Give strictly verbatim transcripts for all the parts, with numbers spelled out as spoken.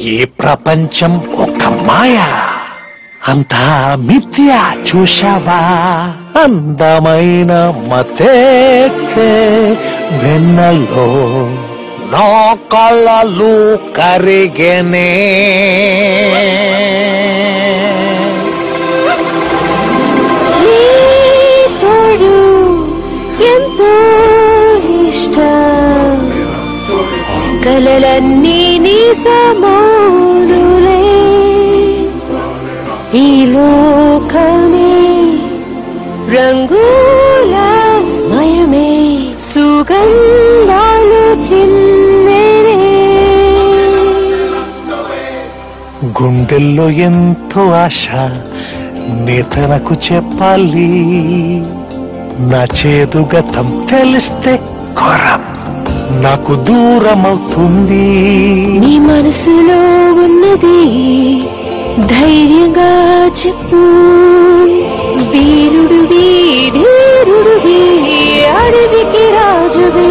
ఈ ప్రపంచం ఒక మాయ, అంతా మిథ్య. చూశావా అందమైన మతేకే వెన్నెల్లో నా కళ్ళలు కరిగెనే. ఎంతో ఇష్టం కలలన్నీ నిజమౌనులే. ఈ లోకమే రంగుల మయమే, సుగంధాలు చిన్నరే. గుండెల్లో ఎంతో ఆశ నేతనకు చెప్పాలి. నా చేదు గతం తెలిస్తే ఘోరం నాకు దూరం అవుతుంది. నీ మనసులో ఉన్నది ధైర్యంగా చెప్పు. వీరుడివి ధీరుడివి అడవికి రాజువే.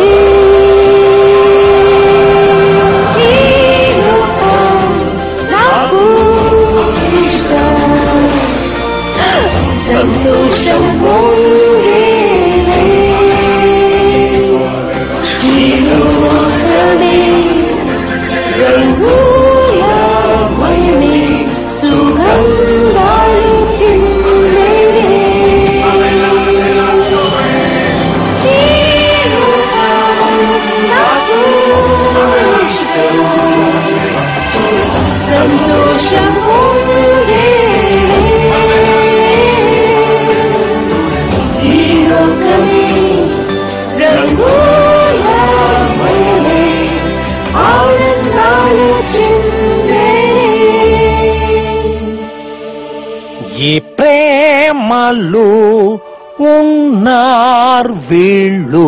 నాకు ఇష్టం సంతోషం ఈ ప్రేమలు ఉన్నారు వీళ్ళు,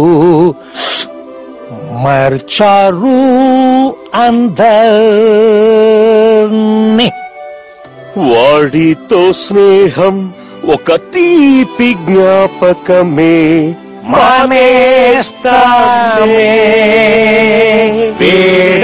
మర్చారు అందర్ని. వాడితో స్నేహం ఒక తీపి జ్ఞాపకమే, మానేస్తామే.